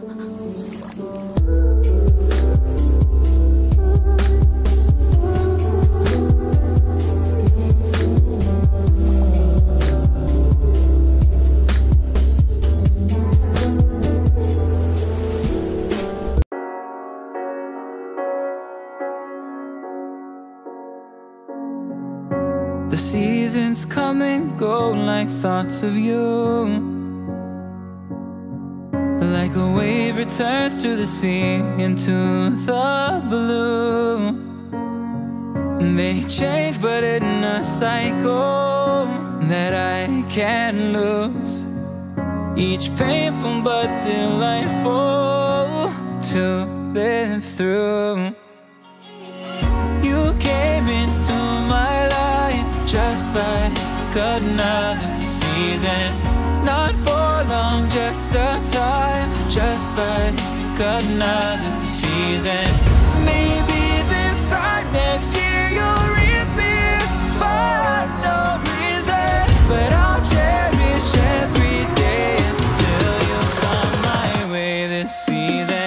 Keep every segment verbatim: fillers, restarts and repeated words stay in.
The seasons come and go like thoughts of you. Like a wave returns to the sea, into the blue. They change but in a cycle that I can't lose. Each painful but delightful to live through. You came into my life just like another season. Not for long, just a time, just like another season. Maybe this time next year you'll reap me for no reason, but I'll cherish every day until you come my way this season.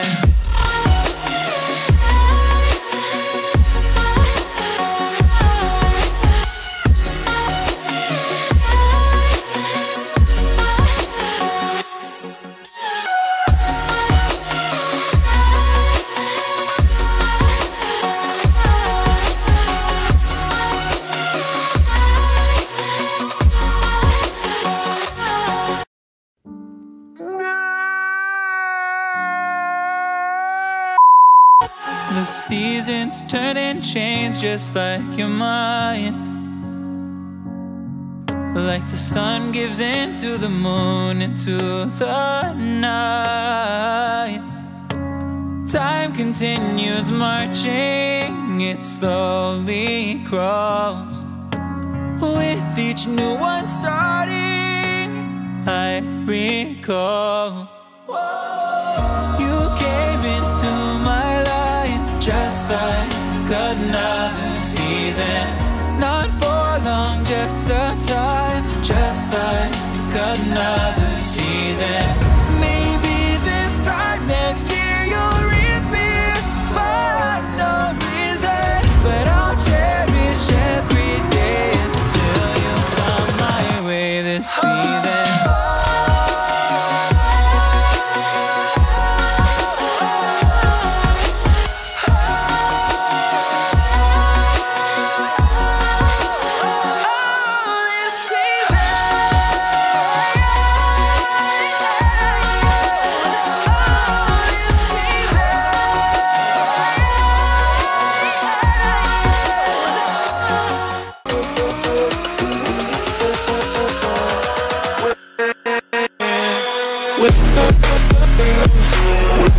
The seasons turn and change just like your mind. Like the sun gives into the moon, into the night. Time continues marching, it slowly crawls. With each new one starting, I recall. You came into my life just like another season. Not for long, just a time, just like another season. Maybe this time next year you'll reap me for no reason, but I'll cherish every day until you come my way this season. With